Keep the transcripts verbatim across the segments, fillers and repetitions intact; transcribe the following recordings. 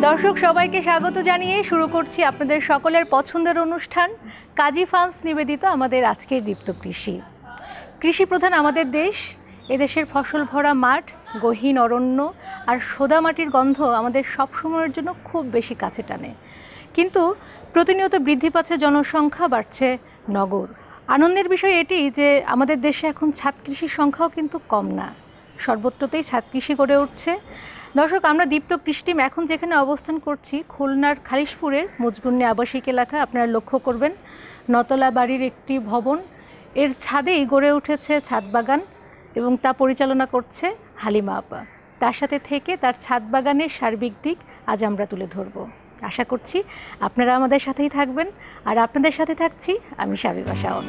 দর্শক সবাইকে স্বাগত জানিয়ে শুরু করছি আপনাদের সকলের পছন্দের অনুষ্ঠান কাজী ফার্মস নিবেদিত আমাদের আজকের দীপ্ত কৃষি। কৃষি প্রধান আমাদের দেশ, এদেশের ফসল ভরা মাঠ, গহীন অরণ্য আর সোদা মাটির গন্ধ আমাদের সব সময়ের জন্য খুব বেশি কাছে টানে। কিন্তু প্রতিনিয়ত বৃদ্ধি পাচ্ছে জনসংখ্যা, বাড়ছে নগর। আনন্দের বিষয় এটি যে আমাদের দেশে এখন ছাদ কৃষির সংখ্যাও কিন্তু কম না, সর্বত্রতেই ছাদ কৃষি গড়ে উঠছে। দর্শক, আমরা দীপ্ত কৃষি টিম এখন যেখানে অবস্থান করছি খুলনার খালিশপুরের মুজগুন্নি আবাসিক এলাকা। আপনারা লক্ষ্য করবেন নতলা বাড়ির একটি ভবন, এর ছাদেই গড়ে উঠেছে ছাদ বাগান এবং তা পরিচালনা করছে হালিমা আপা। তার সাথে থেকে তার ছাদ বাগানের সার্বিক দিক আজ আমরা তুলে ধরব। আশা করছি আপনারা আমাদের সাথেই থাকবেন, আর আপনাদের সাথে থাকছি আমি সাবিবা শাওন।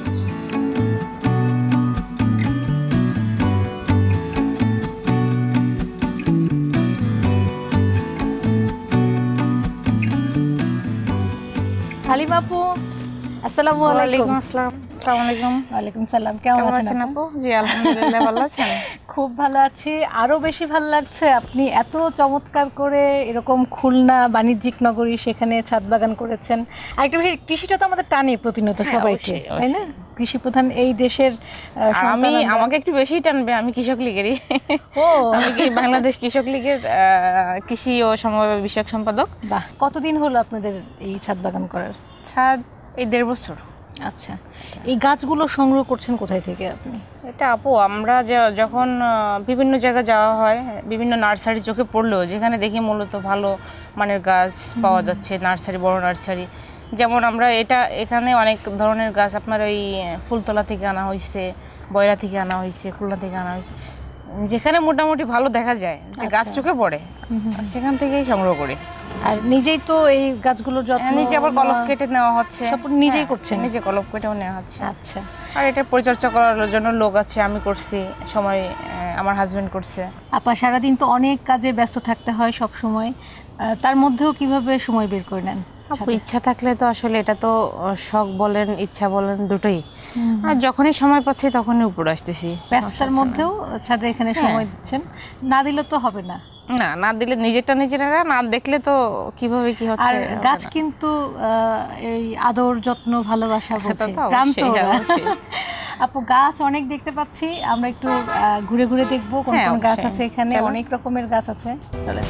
হালিমা আপু, আসসালামু আলাইকুম। আসসালাম। আসসালামু আলাইকুম। ওয়ালাইকুম সালাম। কেমন আছেন আপু? জি আলহামদুলিল্লাহ, ভালো আছেন? খুব ভালো আছি। আরো বেশি ভালো লাগছে আপনি এত চমৎকার করে এরকম খুলনা বাণিজ্যিক নগরী, সেখানে ছাদ বাগান করেছেন। আরেকটা বিষয়, কৃষিটা তো আমাদের টানে প্রতিনিয়ত সবাইকে, তাই না? কৃষি প্রধান এই দেশের। আমি আমাকে একটু বেশি টানবে, আমি কৃষক লীগেরই। ও, আমি কি বাংলাদেশ কৃষক লীগের কৃষি ও সমবায় বিষয়ক সম্পাদক। বাহ, কতদিন হলো আপনাদের এই ছাদ বাগান করার? ছাদ এই দেড় বছর। আচ্ছা, এই গাছগুলো সংগ্রহ করছেন কোথায় থেকে আপনি? এটা আপু, আমরা যখন বিভিন্ন জায়গায় যাওয়া হয়, বিভিন্ন নার্সারি চোখে পড়লেও যেখানে দেখি মূলত ভালো মানের গাছ পাওয়া যাচ্ছে, নার্সারি, বড় নার্সারি। যেমন আমরা এটা এখানে অনেক ধরনের গাছ আপনার ওই ফুলতলা থেকে আনা হয়েছে, বয়রা থেকে আনা হয়েছে, খুলনা থেকে আনা হয়েছে, যেখানে মোটামুটি ভালো দেখা যায় যে গাছ চোখে পড়ে, সেখান থেকেই সংগ্রহ করি। আর নিজেই তো এই গাছগুলোর যত্ন, নিজে আবার কলপ কেটে নেওয়া হচ্ছে, সব নিজেই করছেন? নিজে কলপ কেটেও নেওয়া হচ্ছে। আচ্ছা, আর এটা পরিচর্যা করার জন্য লোক আছে, আমি করছি, সময় আমার হাজবেন্ড করছে। আপা, সারাদিন তো অনেক কাজে ব্যস্ত থাকতে হয় সব সময়, তার মধ্যেও কিভাবে সময় বের করে নেন? ইচ্ছা থাকলে তো আসলে এটা তো শখ বলেন, ইচ্ছা বলেন, দুটোই। আর যখনই সময় পাচ্ছি তখনই উপরে আসতেছি। ব্যস্ততার মধ্যেও ছাদে এখানে সময় দিচ্ছেন, না দিলে তো হবে না। না না দিলে নিজেরটা নিজেরা না দেখলে তো কিভাবে কি হচ্ছে। আর গাছ কিন্তু এই আদর, যত্ন, ভালোবাসা বোঝে, প্রান্ত। আপু, গাছ অনেক দেখতে পাচ্ছি, আমরা একটু ঘুরে ঘুরে দেখবো কোন কোন গাছ আছে এখানে। অনেক রকমের গাছ আছে, চলে।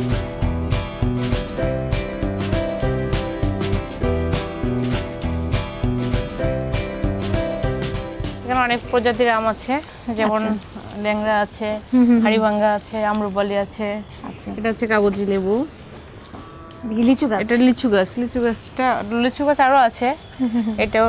এখানে অনেক প্রজাতির আম আছে, যেমন ল্যাংড়া আছে, হাড়িভাঙ্গা আছে, আমরুপালি আছে। এটা হচ্ছে কাগজি লেবু। লিচু গাছ? এটা লিচু গাছ। লিচু গাছটা লিচু গাছ আরো আছে। এটাও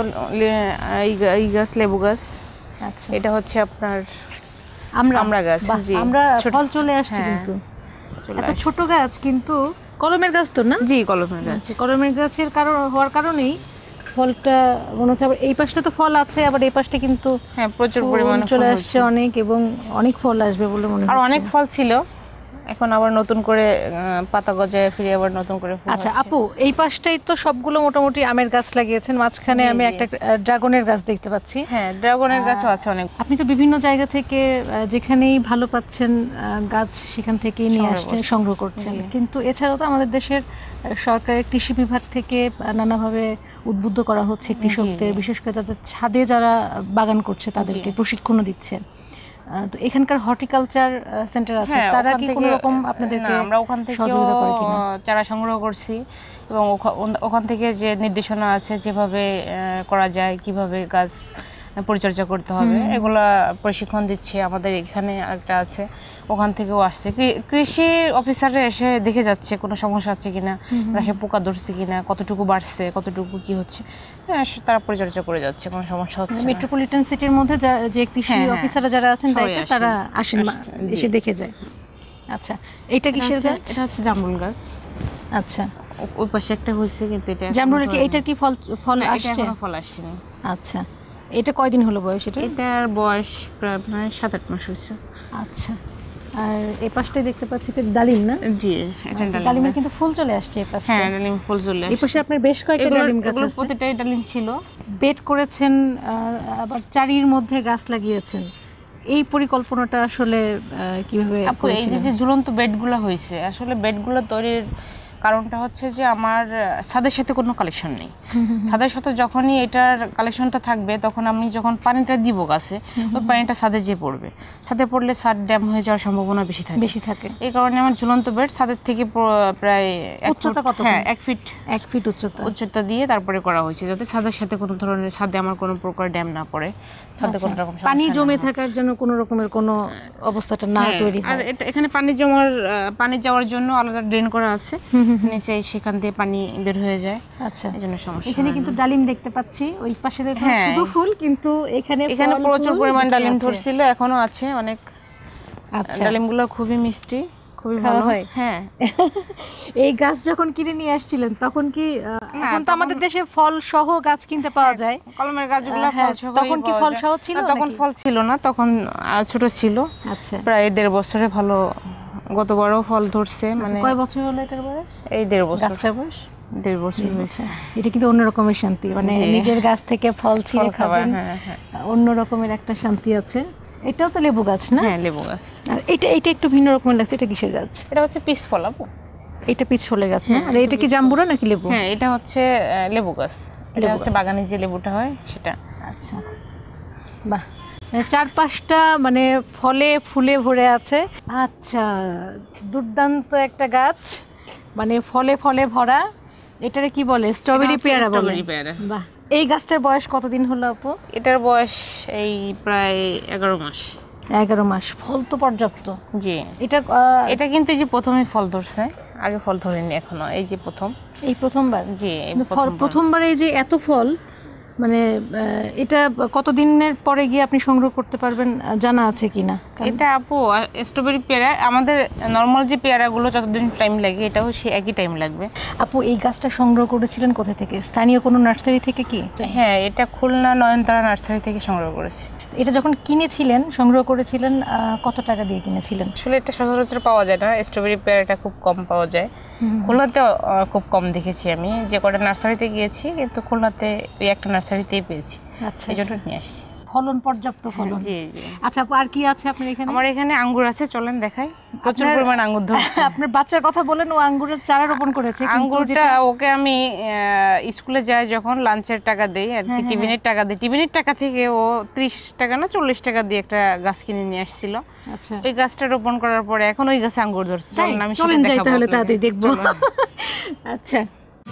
এই গাছ লেবু গাছ। আচ্ছা, এটা হচ্ছে আপনার আমরা গাছ। জি, আমরা ফল চলে আসছে, কিন্তু এত ছোট গাছ, কিন্তু কলমের গাছ তো না? জি, কলমের গাছ। কলমের গাছের কারণ হওয়ার কারণেই ফলটা মনে হচ্ছে। আবার এই পাশটা তো ফল আছে, আবার এই পাশটা কিন্তু হ্যাঁ প্রচুর পরিমাণে চলে আসছে অনেক, এবং অনেক ফল আসবে বলে মনে হচ্ছে। আর অনেক ফল ছিল, এখন আবার নতুন করে পাতা গজায় ফিরে আবার নতুন করে ফল। আচ্ছা আপু, এই পাশটাই তো সবগুলো মোটামুটি আমের গাছ লাগিয়েছেন, মাঝখানে আমি একটা ড্রাগনের গাছ দেখতে পাচ্ছি। হ্যাঁ, ড্রাগনের গাছও আছে অনেক। আপনি তো বিভিন্ন জায়গা থেকে যেখানেই ভালো পাচ্ছেন গাছ সেখান থেকেই নিয়ে আসছেন, সংগ্রহ করছেন। কিন্তু এছাড়াও তো আমাদের দেশের সরকারের কৃষি বিভাগ থেকে নানাভাবে উদ্বুদ্ধ করা হচ্ছে কৃষকদের, বিশেষ করে যাদের ছাদে যারা বাগান করছে তাদেরকে প্রশিক্ষণও দিচ্ছে। তো এখানকার হর্টিকালচার সেন্টার আছে, তারা কি কোনো রকম আপনাদেরকে আমরা ওখান থেকে সহযোগিতা করে কিনা? চারা সংগ্রহ করছি, এবং ওখান থেকে যে নির্দেশনা আছে যেভাবে করা যায়, কিভাবে গাছ পরিচর্যা করতে হবে, এগুলা প্রশিক্ষণ দিচ্ছে। আমাদের এখানে একটা আছে, ওখান থেকেও আসছে। কৃষি অফিসাররা এসে দেখে যাচ্ছে কোনো সমস্যা আছে কিনা, গাছে পোকা ধরছে কিনা, কতটুকু বাড়ছে, কতটুকু কি হচ্ছে, তারা পরিচর্যা করে যাচ্ছে, কোনো সমস্যা হচ্ছে। মেট্রোপলিটন সিটির মধ্যে যে কৃষি অফিসাররা যারা আছেন দায়িত্বে, তারা আসেন, এসে দেখে যায়। আচ্ছা, এটা কিসের গাছ? এটা হচ্ছে জামরুল গাছ। আচ্ছা, ওই পাশে একটা হয়েছে, কিন্তু এটা জামরুল কি এটার কি ফল ফল আসছে? এখনো ফল আসেনি। আচ্ছা, এটা কয়দিন হলো বয়স? এটা এটার বয়স প্রায় সাত আট মাস হয়েছে। আচ্ছা, আর এই পাশটাই দেখতে পাচ্ছি এটা ডালিম না? জি, এটা ডালিম। ডালিমে কিন্তু ফুল চলে আসছে এই পাশে। হ্যাঁ, ডালিম ফুল চলে আসছে। এই পাশে আপনার বেশ কয়েকটা ডালিম গাছ আছে। প্রতিটাই ডালিম ছিল। বেড করেছেন, আবার চারির মধ্যে গাছ লাগিয়েছেন। এই পরিকল্পনাটা আসলে কিভাবে? এই যে ঝুলন্ত বেডগুলো হয়েছে, আসলে বেডগুলো তৈরির কারণটা হচ্ছে যে আমার ছাদের সাথে কোনো কালেকশন নেই। ছাদের সাথে যখনই এটার কালেকশনটা থাকবে তখন আমি যখন পানিটা দিব গাছে ওই পানিটা ছাদে যেয়ে পড়বে, ছাদে পড়লে ছাদ ড্যাম হয়ে যাওয়ার সম্ভাবনা বেশি থাকে বেশি থাকে এই কারণে আমার ঝুলন্ত বেড ছাদের থেকে প্রায় উচ্চতা কত? হ্যাঁ এক ফিট এক ফিট উচ্চতা উচ্চতা দিয়ে তারপরে করা হয়েছে, যাতে ছাদের সাথে কোনো ধরনের ছাদে আমার কোনো প্রকার ড্যাম না পড়ে, ছাদে কোনো রকম পানি জমে থাকার জন্য কোনো রকমের কোনো অবস্থাটা না তৈরি হয়। আর এটা এখানে পানি জমার পানি যাওয়ার জন্য আলাদা ড্রেন করা আছে নিচে, সেখান থেকে পানি বের হয়ে যায়। আচ্ছা, এই জন্য সমস্যা। এখানে কিন্তু ডালিম দেখতে পাচ্ছি, ওই পাশে শুধু ফুল, কিন্তু এখানে এখানে প্রচুর পরিমাণ ডালিম ধরছিল, এখনো আছে অনেক। আচ্ছা, ডালিমগুলো খুবই মিষ্টি, খুবই ভালো হয়। হ্যাঁ, এই গাছ যখন কিনে নিয়ে আসছিলেন তখন কি, এখন তো আমাদের দেশে ফল সহ গাছ কিনতে পাওয়া যায়, কলমের গাছগুলো ফল সহ, তখন কি ফল সহ ছিল? তখন ফল ছিল না, তখন ছোট ছিল। আচ্ছা, প্রায় দেড় বছরে ভালো, গতবারও ফল ধরছে। মানে কয় বছর হলো এটার বয়স? এই দেড় বছর। গাছটার বয়স দেড় বছর হয়েছে। এটা কিন্তু অন্য রকমের শান্তি, মানে নিজের গাছ থেকে ফল ছিঁড়ে খাবেন, অন্য রকমের একটা শান্তি আছে। এটাও তো লেবু গাছ না? হ্যাঁ, লেবু গাছ। আর এটা এটা একটু ভিন্ন রকমের লাগছে, এটা কিসের গাছ? এটা হচ্ছে পিস ফল আপু। এটা পিস ফলের গাছ না? আর এটা কি জাম্বুরা নাকি লেবু? হ্যাঁ, এটা হচ্ছে লেবু গাছ। এটা হচ্ছে বাগানে যে লেবুটা হয় সেটা। আচ্ছা, বাহ, চার পাঁচটা মানে ফলে ফুলে ভরে আছে। আচ্ছা, দুর্দান্ত একটা গাছ, মানে ফলে ফলে ভরা। এটারে কি বলে? স্ট্রবেরি পেয়ারা বলে। স্ট্রবেরি পেয়ারা। বাহ, এই গাছটার বয়স কতদিন হলো আপু? এটার বয়স এই প্রায় এগারো মাস। এগারো মাস, ফল তো পর্যাপ্ত। জি, এটা এটা কিন্তু এই যে প্রথমে ফল ধরছে, আগে ফল ধরেনি এখনো, এই যে প্রথম, এই প্রথমবার। জি, প্রথমবার এই যে এত ফল, মানে এটা কতদিনের পরে গিয়ে আপনি সংগ্রহ করতে পারবেন জানা আছে কিনা? এটা আপু স্ট্রবেরি পেয়ারা আমাদের নর্মাল যে পেয়ারাগুলো যতদিন টাইম লাগে এটাও সে একই টাইম লাগবে। আপু এই গাছটা সংগ্রহ করেছিলেন কোথা থেকে? স্থানীয় কোনো নার্সারি থেকে কি? হ্যাঁ, এটা খুলনা নয়নতারা নার্সারি থেকে সংগ্রহ করেছি। এটা যখন কিনেছিলেন, সংগ্রহ করেছিলেন, কত টাকা দিয়ে কিনেছিলেন? আসলে এটা সচরাচর পাওয়া যায় না, স্ট্রবেরি পেয়ারাটা খুব কম পাওয়া যায়। খুলনাতে খুব কম দেখেছি আমি, যে কটা নার্সারিতে গিয়েছি, কিন্তু খুলনাতে ওই একটা নার্সারিতেই পেয়েছি। আচ্ছা, এই জন্য নিয়ে আসছি। ফলন পর্যাপ্ত ফলন। জি জি। আচ্ছা আপু, আর কি আছে আপনার এখানে? আমার এখানে আঙ্গুর আছে, চলেন দেখাই। প্রচুর পরিমাণ আঙ্গুর ধরছে। আপনার বাচ্চার কথা বলেন, ও আঙ্গুরের চারা রোপণ করেছে। আঙ্গুরটা ওকে আমি স্কুলে যাই যখন লাঞ্চের টাকা দেই আর কি, টিফিনের টাকা দেই, টিফিনের টাকা থেকে ও ত্রিশ টাকা না চল্লিশ টাকা দিয়ে একটা গাছ কিনে নিয়ে আসছিল। আচ্ছা, ওই গাছটা রোপণ করার পরে এখন ওই গাছে আঙ্গুর ধরছে। চলুন আমি চলেন যাই তাহলে, তাড়াতাড়ি দেখবো। আচ্ছা,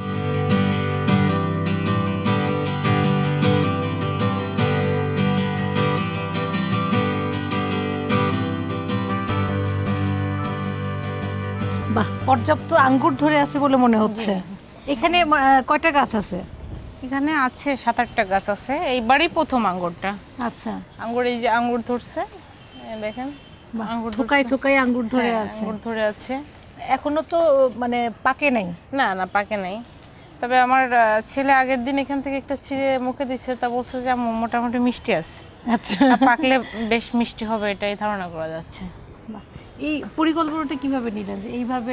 বাহ, পর্যাপ্ত আঙ্গুর ধরে আছে বলে মনে হচ্ছে। এখানে কয়টা গাছ আছে? এখানে আছে সাত আটটা গাছ আছে, এইবারই প্রথম আঙ্গুরটা। আচ্ছা, আঙ্গুর এই যে আঙ্গুর ধরছে, দেখেন আঙ্গুর থোকায় থোকায় আঙ্গুর ধরে আছে। আঙ্গুর ধরে আছে, এখনো তো মানে পাকে নাই? না না, পাকে নাই। তবে আমার ছেলে আগের দিন এখান থেকে একটা ছিঁড়ে মুখে দিচ্ছে, তা বলছে যে মোটামুটি মিষ্টি আছে। আচ্ছা, পাকলে বেশ মিষ্টি হবে এটাই ধারণা করা যাচ্ছে। এই পরিকল্পনাটা কিভাবে নিলেন যে এইভাবে?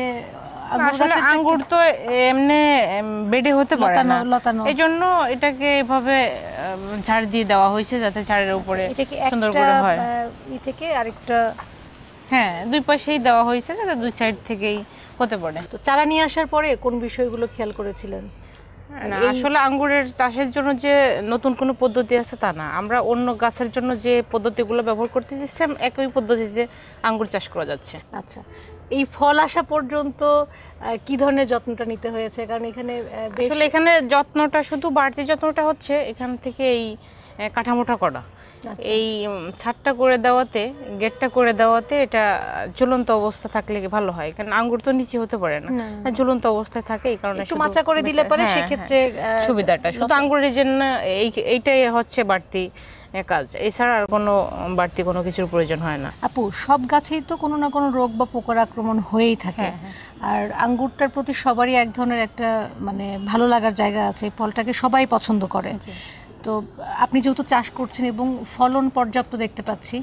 আসলে আঙ্গুর তো এমনি বেডে হতে পারে না, এই জন্য এটাকে এভাবে ঝাড় দিয়ে দেওয়া হয়েছে যাতে ঝাড়ের উপরে সুন্দর করে হয়। এই থেকে আরেকটা, হ্যাঁ, দুই পাশেই দেওয়া হয়েছে যাতে দুই সাইড থেকেই হতে পারে। তো চারা নিয়ে আসার পরে কোন বিষয়গুলো খেয়াল করেছিলেন? না, আসলে আঙ্গুরের চাষের জন্য যে নতুন কোনো পদ্ধতি আছে তা না, আমরা অন্য গাছের জন্য যে পদ্ধতিগুলো ব্যবহার করতেছি সেম একই পদ্ধতিতে আঙ্গুর চাষ করা যাচ্ছে। আচ্ছা, এই ফল আসা পর্যন্ত কি ধরনের যত্নটা নিতে হয়েছে? কারণ এখানে আসলে এখানে যত্নটা শুধু বাড়তি যত্নটা হচ্ছে এখান থেকে এই কাঠামোটা করা, এই ছাদটা করে দেওয়াতে, গেটটা করে দেওয়াতে এটা ঝুলন্ত অবস্থা থাকলে ভালো হয়, কারণ আঙ্গুর তো নিচে হতে পারে না, ঝুলন্ত অবস্থায় থাকে, এই কারণে একটু মাচা করে দিলে পরে সেক্ষেত্রে সুবিধাটা শুধু আঙ্গুরের জন্য এই এইটাই হচ্ছে বাড়তি কাজ, এছাড়া আর কোনো বাড়তি কোনো কিছুর প্রয়োজন হয় না। আপু, সব গাছেই তো কোনো না কোনো রোগ বা পোকার আক্রমণ হয়েই থাকে, আর আঙ্গুরটার প্রতি সবারই এক ধরনের একটা মানে ভালো লাগার জায়গা আছে, ফলটাকে সবাই পছন্দ করে। তো আপনি যেহেতু চাষ করছেন এবং ফলন পর্যাপ্ত দেখতে পাচ্ছি,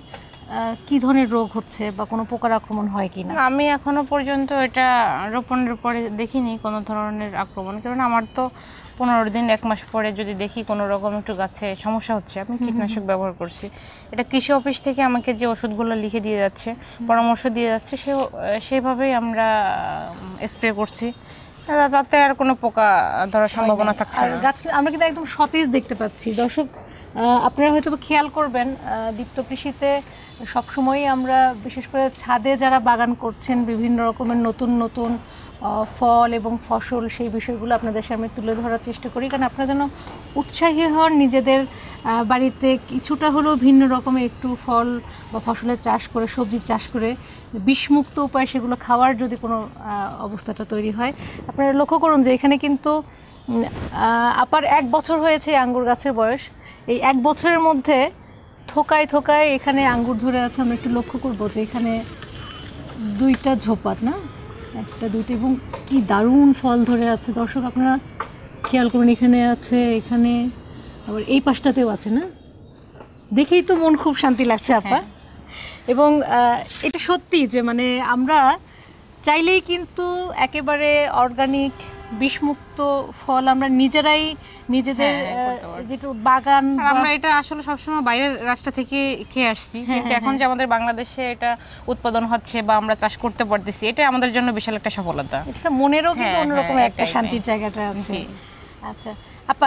কি ধরনের রোগ হচ্ছে বা কোনো পোকার আক্রমণ হয় কি না? আমি এখনো পর্যন্ত এটা রোপণের পরে দেখিনি কোনো ধরনের আক্রমণ, কারণ আমার তো পনেরো দিন এক মাস পরে যদি দেখি কোনো রকম একটু গাছে সমস্যা হচ্ছে, আমি কীটনাশক ব্যবহার করছি। এটা কৃষি অফিস থেকে আমাকে যে ওষুধগুলো লিখে দিয়ে যাচ্ছে, পরামর্শ দিয়ে যাচ্ছে, সে সেইভাবেই আমরা স্প্রে করছি তাতে আর কোনো পোকা ধরার সম্ভাবনা থাকছে আর না। গাছ আমরা কিন্তু একদম সতেজ দেখতে পাচ্ছি। দর্শক আহ, আপনারা হয়তো খেয়াল করবেন আহ, দীপ্ত কৃষিতে সবসময়ই আমরা বিশেষ করে ছাদে যারা বাগান করছেন বিভিন্ন রকমের নতুন নতুন আহ, ফল এবং ফসল সেই বিষয়গুলো আপনাদের সামনে তুলে ধরার চেষ্টা করি, কারণ আপনারা যেন উৎসাহী হন নিজেদের আহ, বাড়িতে কিছুটা হলেও ভিন্ন রকমের একটু ফল বা ফসলের চাষ করে, সবজির চাষ করে বিষমুক্ত উপায়ে সেগুলো খাওয়ার যদি কোনো আহ, অবস্থাটা তৈরি হয়। আপনারা লক্ষ্য করুন যে এখানে কিন্তু উম, আহ, আপার এক বছর হয়েছে এই আঙ্গুর গাছের বয়স। এই এক বছরের মধ্যে থোকায় থোকায় এখানে আঙ্গুর ধরে আছে। আমরা একটু লক্ষ্য করবো যে এখানে দুইটা ঝোপাত না, একটা দুইটা, এবং কি দারুণ ফল ধরে আছে। দর্শক আপনারা খেয়াল করুন, এখানে আছে, এখানে আবার এই পাশটাতেও আছে না, দেখেই তো মন খুব শান্তি লাগছে আপা। এবং আহ, এটা সত্যি যে মানে আমরা চাইলেই কিন্তু একেবারে অর্গানিক বিষমুক্ত ফল আমরা নিজেরাই নিজেদের হ্যাঁ, করতে পারছি। যেটু বাগান আর আমরা এটা আসলে সবসময় বাইরের রাষ্ট্র থেকে খেয়ে আসছি, কিন্তু এখন যে আমাদের বাংলাদেশে এটা উৎপাদন হচ্ছে বা আমরা চাষ করতে পারতেছি, এটা আমাদের জন্য বিশাল একটা সফলতা। এটা মনেরও কিন্তু হ্যাঁ, অন্যরকম হ্যাঁ, একটা এটাই, শান্তির জায়গাটা আছে। জি। আচ্ছা আপা,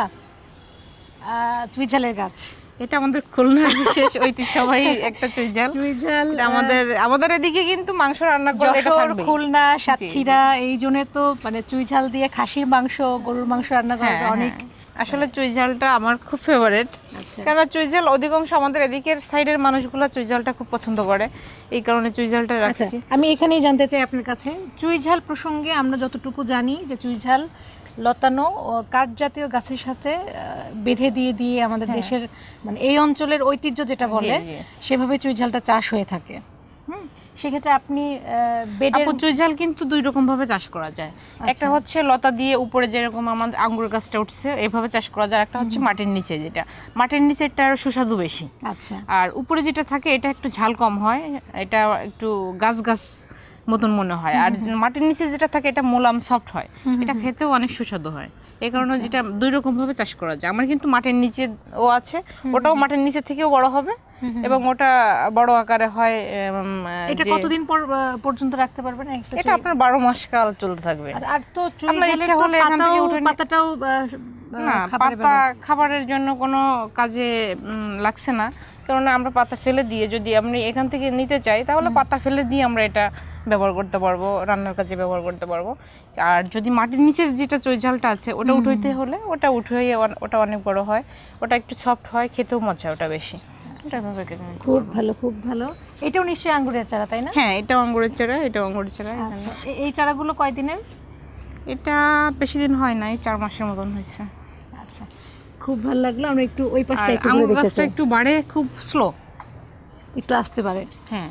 চুইঝালের গাছ, এটা আমাদের খুলনার বিশেষ ঐতিহ্যবাহী একটা চুইঝাল। চুইঝাল এটা আমাদের আমাদের এদিকে কিন্তু মাংস রান্না করে এটা যশোর, থাকবেই। খুলনা, সাতক্ষীরা এই জন্য তো মানে চুইঝাল দিয়ে খাসির মাংস, গরুর মাংস রান্না করা হ্যাঁ, অনেক। হ্যাঁ। আসলে চুইঝালটা আমার খুব ফেভারিট, আচ্ছা। কারণ চুইঝাল অধিকাংশ আমাদের এদিকের সাইডের মানুষগুলো চুইঝালটা খুব পছন্দ করে, এই কারণে চুইঝালটা আচ্ছা, রাখছি। আমি এখানেই জানতে চাই আপনার কাছে চুইঝাল প্রসঙ্গে। আমরা যতটুকু জানি যে চুইঝাল লতানো ও কাঠ জাতীয় গাছের সাথে আহ, বেঁধে দিয়ে দিয়ে আমাদের দেশের মানে এই অঞ্চলের ঐতিহ্য যেটা বলে জি। সেভাবে চুইঝালটা চাষ হয়ে থাকে। হুম, সেক্ষেত্রে আপনি বেডের আপু চুইঝাল কিন্তু দুই রকম ভাবে চাষ করা যায়। একটা হচ্ছে লতা দিয়ে উপরে যেরকম আমাদের আঙ্গুর গাছটা উঠছে এভাবে চাষ করা যায়, একটা হচ্ছে মাটির নিচে, যেটা মাটির নিচেরটা আরো সুস্বাদু বেশি। আচ্ছা, আর উপরে যেটা থাকে এটা একটু ঝাল কম হয়, এটা একটু গাছ গাছ মতন মনে হয়। আর মাটির নিচে যেটা থাকে এটা মোলাম সফট হয়, এটা খেতেও অনেক সুস্বাদু হয়। এই কারণে যেটা দুই রকম ভাবে চাষ করা যায়। আমার কিন্তু মাটির নিচে ও আছে, ওটাও মাটির নিচে থেকেও বড় হবে এবং ওটা বড় আকারে হয়। উম, এটা যে- কতদিন পর আহ, পর্যন্ত রাখতে পারবেন একটা এটা আপনার বারো মাস কাল চলতে থাকবে। আর- আর তো আপনার চুইঝালের ইচ্ছা তো হলে এখান থেকে পাতাও উঠে নি- পাতাটাও আহ, না, আহ, খাবারে পাতা ব্যবহার- খাবারের জন্য কোনো কাজে উম, লাগছে না, কারণ আমরা পাতা ফেলে দিয়ে যদি আপনি এখান থেকে নিতে চাই তাহলে পাতা ফেলে দিয়ে আমরা এটা ব্যবহার করতে পারবো, রান্নার কাজে ব্যবহার করতে পারবো। আর যদি মাটির নিচের যেটা চুইঝালটা আছে ওটা উঠাইতে হলে ওটা উঠে ওটা অনেক বড় হয়, ওটা একটু সফট হয়, খেতেও মজা ওটা বেশি। এটা এভাবে কেটে নিতে খুব পারবো। ভালো, খুব ভালো। এটাও নিশ্চয়ই আঙ্গুরের চারা, তাই না? হ্যাঁ, এটাও আঙ্গুরের চারা, এটাও আঙ্গুরের চারা। এখানে আচ্ছা, এ- এই চারাগুলো কয়দিনের? এটা বেশি দিন হয় নাই, চার মাসের মতন হয়েছে। আচ্ছা, খুব ভালো লাগলো। আমরা একটু ওই পাশটা আর একটু ঘুরে আঙ্গুর দেখতে গাছটা চাই, একটু বাড়ে খুব স্লো, একটু আসতে পারে। হ্যাঁ।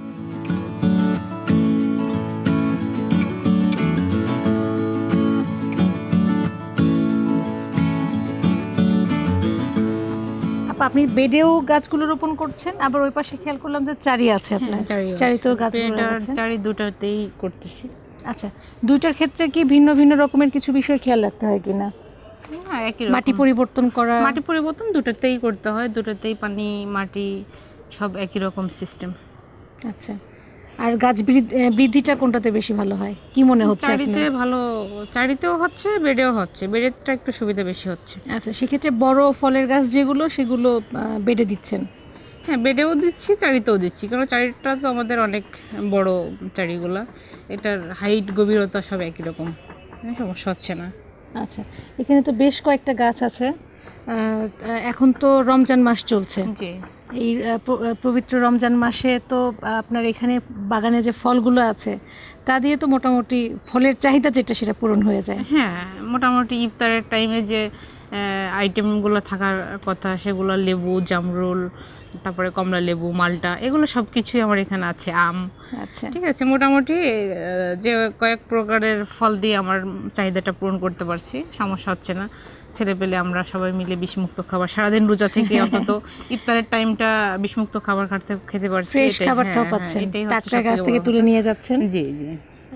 আপা, আপনি বেডেও গাছগুলো রোপণ করছেন, আবার ওই পাশে খেয়াল করলাম যে চারি আছে আপনার, চারিতেও গাছগুলো লাগাচ্ছেন। চারি দুটাতেই করতেছি। আচ্ছা, দুইটার ক্ষেত্রে কি ভিন্ন ভিন্ন রকমের কিছু বিষয় খেয়াল রাখতে হয় কিনা? না, একই মাটি রকম। পরিবর্তন করা, মাটি পরিবর্তন দুটাতেই করতে হয়, দুটাতেই পানি মাটি সব একই রকম সিস্টেম। আচ্ছা। আর গাছ বৃদ্ধি- আহ, বৃদ্ধিটা কোনটাতে বেশি ভালো হয় কি মনে হচ্ছে চারিতে আপনার? ভালো, চারিতেও হচ্ছে, বেডেও হচ্ছে, বেডেরটা একটু সুবিধা বেশি হচ্ছে। আচ্ছা, সেক্ষেত্রে বড় ফলের গাছ যেগুলো সেগুলো আহ, বেডে দিচ্ছেন? হ্যাঁ, বেডেও দিচ্ছি, চারিতেও দিচ্ছি, কারণ চারিটা তো আমাদের অনেক বড় চারিগুলা, এটার হাইট গভীরতা সব একই রকম, সমস্যা হচ্ছে না। আচ্ছা, এখানে তো বেশ কয়েকটা গাছ আছে। আহ, এখন তো রমজান মাস চলছে, জি। এই আহ, প- আহ, পবিত্র রমজান মাসে তো আহ, আপনার এখানে বাগানে যে ফলগুলো আছে তা দিয়ে তো মোটামুটি ফলের চাহিদা যেটা সেটা পূরণ হয়ে যায়। হ্যাঁ, মোটামুটি ইফতারের টাইমে যে আইটেমগুলো থাকার কথা সেগুলো লেবু, জামরুল, তারপরে কমলা লেবু, মালটা, এগুলো সব কিছুই আমার এখানে আছে, আম। আচ্ছা, ঠিক আছে, মোটামুটি আহ, যে কয়েক প্রকারের ফল দিয়ে আমার চাহিদাটা পূরণ করতে পারছি, সমস্যা হচ্ছে না। ছেলে পেলে আমরা সবাই মিলে বিষমুক্ত খাবার, সারাদিন রোজা থেকে অন্তত ইফতারের টাইমটা বিষমুক্ত খাবার খেতে খেতে পারছি। ফ্রেশ এটাই- খাবারটাও হ্যাঁ, পাচ্ছেন, হ্যাঁ, এটাই হচ্ছে টাটকা গাছ সবথেকে থেকে বড় তুলে কথা। নিয়ে যাচ্ছেন। জি জি।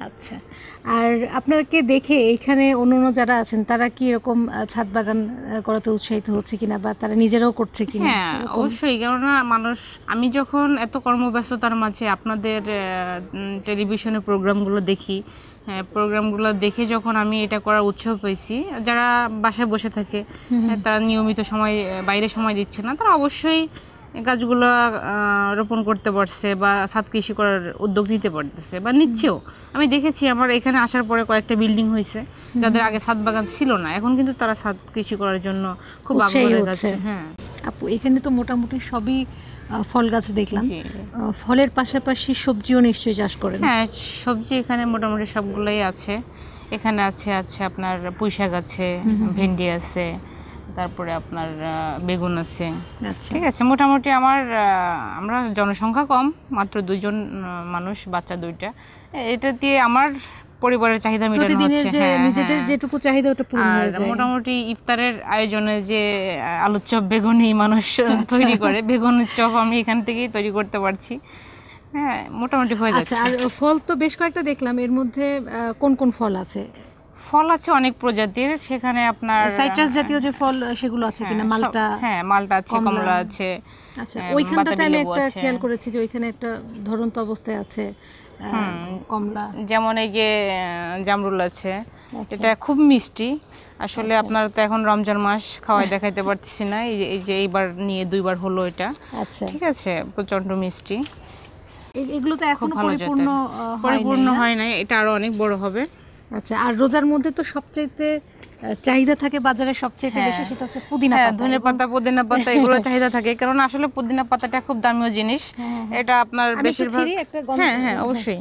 আচ্ছা, আর আপনাকে দেখে এখানে অন্য অন্য যারা আছেন তারা কি এরকম আহ, ছাদ বাগান আহ, করাতে উৎসাহিত হচ্ছে কিনা বা তারা নিজেরাও করছে কিনা? হ্যাঁ অবশ্যই, কেননা মানুষ, আমি যখন এত কর্মব্যস্ততার মাঝে আপনাদের টেলিভিশনে প্রোগ্রামগুলো দেখি, হ্যাঁ প্রোগ্রামগুলো দেখে যখন আমি এটা করার উৎসাহ পেয়েছি, যারা বাসায় বসে থাকে হ্যাঁ, তারা নিয়মিত সময় বাইরে সময় দিচ্ছে না, তারা অবশ্যই গাছগুলো রোপণ করতে পারছে বা ছাদ কৃষি করার উদ্যোগ নিতে পারতেছে বা নিচ্ছেও। আমি দেখেছি আমার এখানে আসার পরে কয়েকটা বিল্ডিং হয়েছে যাদের আগে ছাদ বাগান ছিল না, এখন কিন্তু তারা ছাদ কৃষি করার জন্য খুব আগ্রহী হয়ে যাচ্ছে। হ্যাঁ আপু, এখানে তো মোটামুটি সবই আহ, ফল গাছ দেখলাম, জি। আহ, ফলের পাশাপাশি সবজিও নিশ্চয়ই চাষ করেন? হ্যাঁ সবজি এখানে মোটামুটি সবগুলোই আছে। এখানে আছে আছে আপনার পুঁই শাক আছে, ভেন্ডি আছে, তারপরে আপনার আহ, বেগুন আছে। আচ্ছা, ঠিক আছে, মোটামুটি আমার আহ, আমরা জনসংখ্যা কম, মাত্র দুইজন আহ, মানুষ, বাচ্চা দুইটা, এটা দিয়ে আমার পরিবারের চাহিদা মেটানো প্রতিদিনের হচ্ছে। যে হ্যাঁ, নিজেদের হ্যাঁ। যেটুকু চাহিদা ওটা পূরণ আর হয়ে যায়। মোটামুটি ইফতারের আয়োজনে যে আহ, আলুর চপ বেগুনি মানুষ তৈরি করে, বেগুনের চপ আমি এখান থেকেই তৈরি করতে পারছি। হ্যাঁ মোটামুটি হয়ে আচ্ছা, যাচ্ছে। আর ফল তো বেশ কয়েকটা দেখলাম, এর মধ্যে আহ, কোন কোন ফল আছে? ফল আছে অনেক প্রজাতির, সেখানে আপনার সাইট্রাস জাতীয় যে ফল সেগুলো আছে কিনা? হ্যাঁ, সব- মালটা? হ্যাঁ মালটা আছে, কমলা। কমলা আছে। আচ্ছা, হ্যাঁ, ওইখানটাতে বাতাবি আমি লেবু একটা আছে। খেয়াল করেছি যে ওইখানে একটা ধরন্ত অবস্থায় আছে আহ, কমলা। যেমন এই যে আহ, জামরুল আছে, এটা খুব মিষ্টি। আসলে আপনার তো এখন রমজান মাস, খাওয়াই দেখাইতে পারতেছি না, এই যে এই যে এইবার নিয়ে দুইবার হলো এটা। আচ্ছা, ঠিক আছে, প্রচন্ড মিষ্টি, এ- এগুলো তো এখনো ভালো পরিপূর্ণ জাতের। আহ, হয়নি, পরিপূর্ণ না? হয় নাই, এটা আরো অনেক বড় হবে। আচ্ছা, আর রোজার মধ্যে তো সবচাইতে আহ, চাহিদা থাকে বাজারে সবচাইতে হ্যাঁ। বেশি, সেটা হচ্ছে পুদিনা হ্যাঁ পাতা। ধনে পাতা, পুদিনা পাতা, এগুলো চাহিদা থাকে, কারণ আসলে পুদিনা পাতাটা খুব দামিও জিনিস। হ্যাঁ, এটা আপনার আমি একটু বেশিরভাগ, ছিঁড়ি, একটা গন্ধ- হ্যাঁ হ্যাঁ অবশ্যই,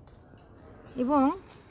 এবং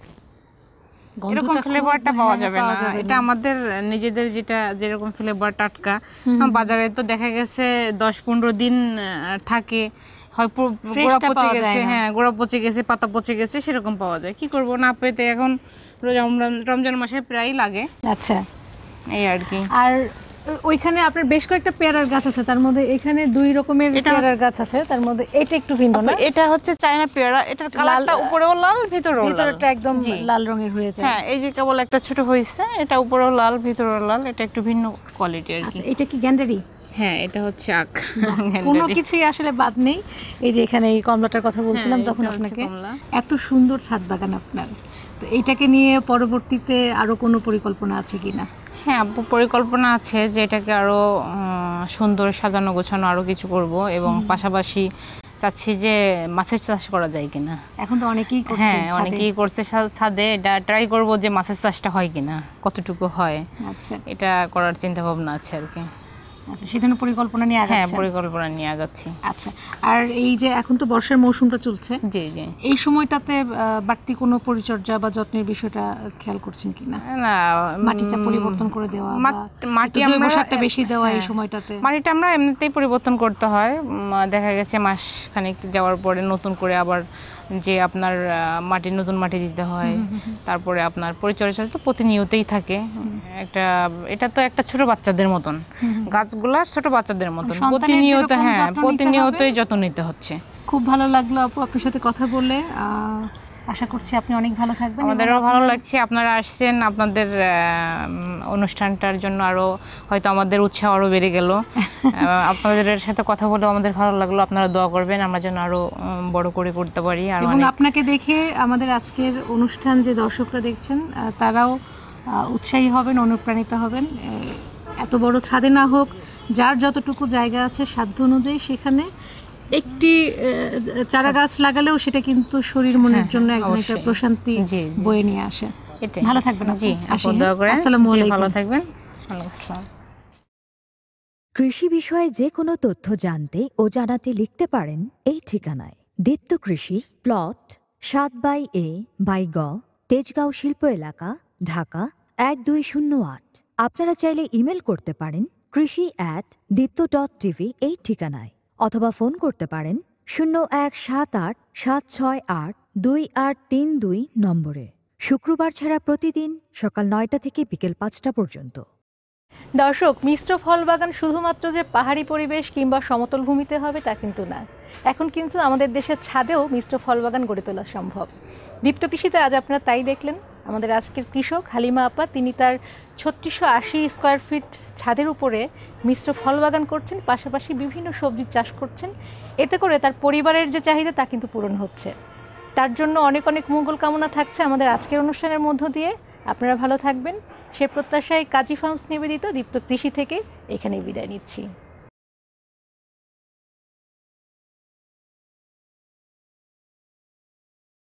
এরকম গন্ধটা খুব- ফ্লেভারটা পাওয়া হ্যাঁ, যাবে পাওয়া না। যাবে এটা আমাদের নিজেদের যেটা যেরকম ফ্লেভার টাটকা, বাজারে তো দেখা গেছে দশ পনেরো দিন আহ, থাকে, হয় পু- Fresh গোড়া টা পচে পাওয়া গেছে, যায় না। হ্যাঁ গোড়া পচে গেছে, পাতা পচে গেছে, সেরকম পাওয়া যায়। কি করব, না পেতে এখন রমজান রমজান মাসে প্রায় লাগে, আচ্ছা। এই আর কি। আর ও- ওইখানে আপনার বেশ কয়েকটা পেয়ারার গাছ আছে, তার মধ্যে এখানে দুই রকমের এটা- পেয়ারার গাছ আছে, তার মধ্যে এটা একটু ভিন্ন না? এটা হচ্ছে চায়না পেয়ারা, এটার কালারটা উপরেও লাল ভিতরেও লাল। ভিতরটা একদম জি। লাল রঙের হয়ে যায়। হ্যাঁ এই যে কেবল একটা ছোট হয়েছে, এটা উপরেও লাল ভিতরেও লাল, এটা একটু ভিন্ন কোয়ালিটি আর কি। আচ্ছা, এটা কি গ্যান্ডারি? হ্যাঁ এটা হচ্ছে আখ। কোনো কিছুই আসলে বাদ নেই। এই যে এখানে এই কমলাটার কথা বলছিলাম হ্যাঁ, তখন এটা হচ্ছে আপনাকে, কমলা। এত সুন্দর ছাদ বাগান আপনার, তো এইটাকে নিয়ে পরবর্তীতে আরো কোনো পরিকল্পনা আছে কিনা? হ্যাঁ আপু, পরিকল্পনা আছে যে এটাকে আরো আহ, সুন্দর সাজানো গোছানো আরো কিছু করব, এবং পাশাপাশি চাচ্ছি যে মাছের চাষ করা যায় কিনা। এখন তো অনেকেই করছে হ্যাঁ ছাদে। অনেকেই করছে সা- ছাদে, এটা ট্রাই করব যে মাছের চাষটা হয় কিনা, কতটুকু হয়, আচ্ছা, এটা করার চিন্তা ভাবনা আছে আর কি। আচ্ছা, সেজন্য পরিকল্পনা নিয়ে হ্যাঁ আগাচ্ছেন? পরিকল্পনা নিয়ে আগাচ্ছি। আচ্ছা, আর এই যে এখন তো বর্ষার মৌসুমটা চলছে, জি জি। এই সময়টাতে আহ, বাড়তি কোনো পরিচর্যা বা যত্নের বিষয়টা খেয়াল করছেন কিনা? না মাটিটা পরিবর্তন করে দেওয়া বা মাট- মাটি একটু জৈব আমরা সারটা বেশি দেওয়া এই হ্যাঁ। সময়টাতে? মাটিটা আমরা এমনিতেই পরিবর্তন করতে হয়, উম, দেখা গেছে মাস খানিক যাওয়ার পরে নতুন করে আবার যে আপনার আহ, মাটি নতুন মাটি দিতে হয়, তারপরে আপনার পরিচর্যা তো প্রতিনিয়তই থাকে। একটা এটা তো একটা ছোট বাচ্চাদের মতন, গাছগুলা ছোট বাচ্চাদের মতন, সন্তানের প্রতিনিয়ত যেরকম হ্যাঁ যত্ন নিতে প্রতিনিয়তই হবে। যত্ন নিতে হচ্ছে। খুব ভালো লাগলো আপু আপনার সাথে কথা বলে, আহ, আশা করছি আপনি অনেক ভালো থাকবেন। এবং আমাদেরও ভালো আপনার- লাগছে, আপনারা আসছেন, আপনাদের আহ, উম, অনুষ্ঠানটার জন্য আরো হয়তো আমাদের উৎসাহ আরো বেড়ে গেল। আহ, আপনাদের সাথে কথা বলে আমাদের ভালো লাগলো, আপনারা দোয়া করবেন আমরা যেন আরো উম, বড় করে করতে পারি। আর এবং অনেক- আপনাকে দেখে আমাদের আজকের অনুষ্ঠান যে দর্শকরা দেখছেন আহ, তারাও আহ, উৎসাহী হবেন, অনুপ্রাণিত হবেন। আহ, এত বড় ছাদে না হোক, যার যতটুকু জায়গা আছে সাধ্য অনুযায়ী সেখানে একটি আহ, চারা গাছ লাগালেও সেটা কিন্তু শরীর মনের হ্যাঁ, জন্য একদম একটা অবশ্যই। প্রশান্তি জি, জি। বয়ে নিয়ে আসে। এটাই। ভালো থাকবেন আপু। জি আসি, আপু, দোয়া হ্যাঁ? করেন। আসসালামু জি, আলাইকুম। ভালো থাকবেন। ওয়ালাইকুম আসসালাম। কৃষি বিষয়ে যে কোনো তথ্য জানতে ও জানাতে লিখতে পারেন এই ঠিকানায়। দীপ্ত কৃষি, প্লট সাত বাই এ বাই গ, তেজগাঁও শিল্প এলাকা, ঢাকা এক দুই শূন্য আট। আপনারা চাইলে ইমেল করতে পারেন কৃষি অ্যাট দীপ্ত ডট টিভি এই ঠিকানায়, অথবা ফোন করতে পারেন শূন্য এক সাত আট সাত ছয় আট দুই আট তিন দুই নম্বরে। শুক্রবার ছাড়া প্রতিদিন সকাল নয়টা থেকে বিকেল পাঁচটা পর্যন্ত। দর্শক, মিশ্র ফল বাগান শুধুমাত্র যে পাহাড়ি পরিবেশ কিংবা সমতল ভূমিতে হবে তা কিন্তু না, এখন কিন্তু আমাদের দেশের ছাদেও মিশ্র ফল বাগান গড়ে তোলা সম্ভব। দীপ্ত কৃষিতে আজ আপনারা তাই দেখলেন। আমাদের আজকের কৃষক হালিমা আপা, তিনি তার ছত্রিশশো আশি স্কোয়ার ফিট ছাদের উপরে মিশ্র ফল বাগান করছেন, পাশাপাশি বিভিন্ন সবজির চাষ করছেন। এতে করে তার পরিবারের যে চাহিদা তা কিন্তু পূরণ হচ্ছে। তার জন্য অনেক অনেক মঙ্গল কামনা থাকছে আমাদের আজকের অনুষ্ঠানের মধ্য দিয়ে। আপনারা ভালো থাকবেন সে প্রত্যাশায় কাজী ফার্মস নিবেদিত দীপ্ত কৃষি থেকে এখানেই বিদায় নিচ্ছি।